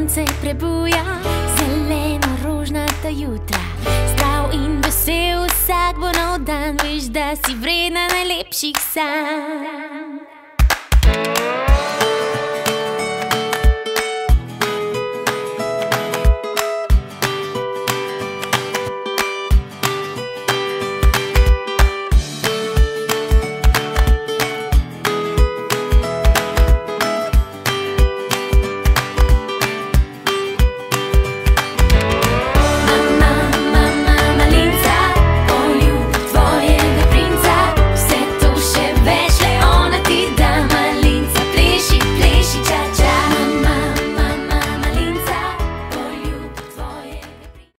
sonce prebuja, zeleno rožnata jutra. Zdrav in vesel vsak bo nov dan, veš, da si vredna najlepših sanj.